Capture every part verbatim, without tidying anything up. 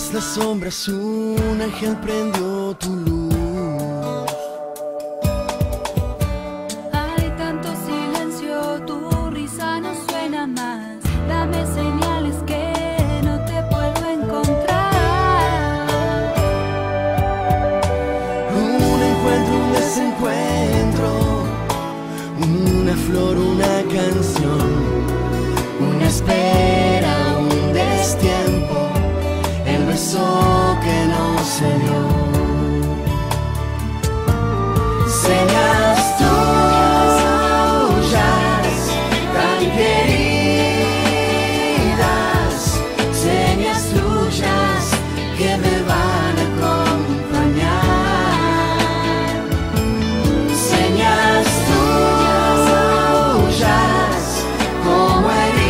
Tras las sombras un ángel prendió tu luz. Hay tanto silencio, tu risa no suena más. Dame señales que no te puedo encontrar. Un encuentro, un desencuentro, una flor, una canción, una espera, un destiempo, el beso que no se dio. Señas tuyas tan queridas, señas tuyas que me van a acompañar. Señas tuyas como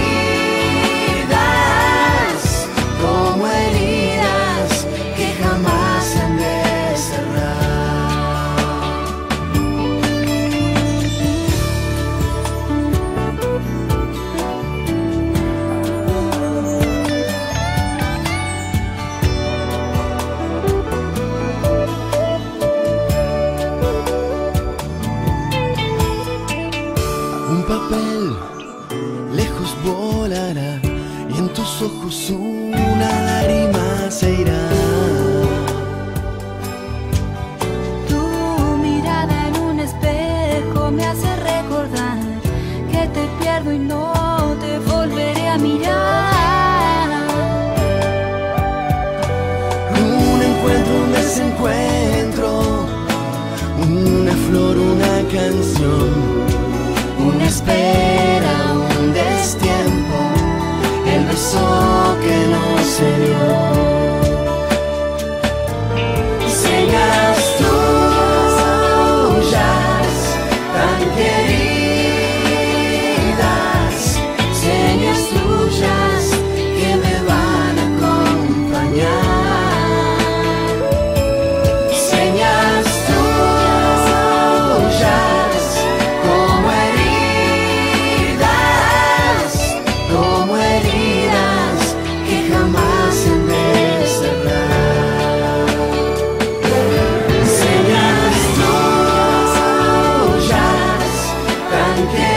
heridas, como heridas que jamás se han de cerrar. Un papel lejos volará y en tus ojos una lágrima se irá. Tu mirada en un espejo me hace recordar que te pierdo y no te volveré a mirar. Un encuentro, un desencuentro, una flor, una canción, una espera, un destiempo, el beso que no se dio. Señas tuyas tan queridas, señas tuyas que me van a acompañar. Señas tuyas como heridas, como heridas que jamás se han de cerrar. Señas tuyas tan queridas.